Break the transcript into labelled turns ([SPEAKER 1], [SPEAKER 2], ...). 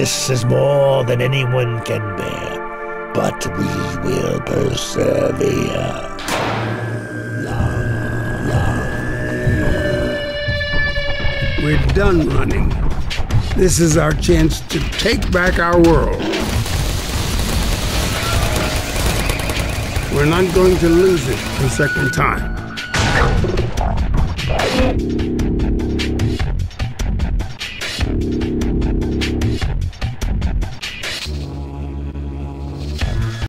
[SPEAKER 1] This is more than anyone can bear, but we will persevere.
[SPEAKER 2] We're done running. This is our chance to take back our world. We're not going to lose it a second time.